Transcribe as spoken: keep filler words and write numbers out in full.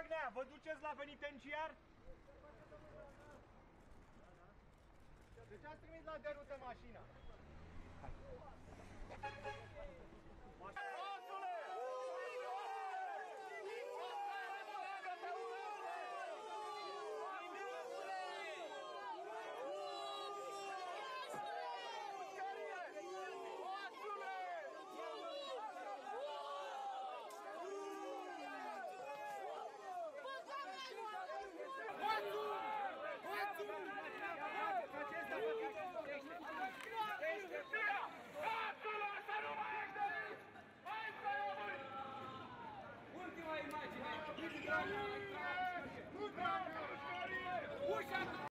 Dragnea, vă duceți la penitenciar? De ce ați trimis la derută mașina? Ultima imagine!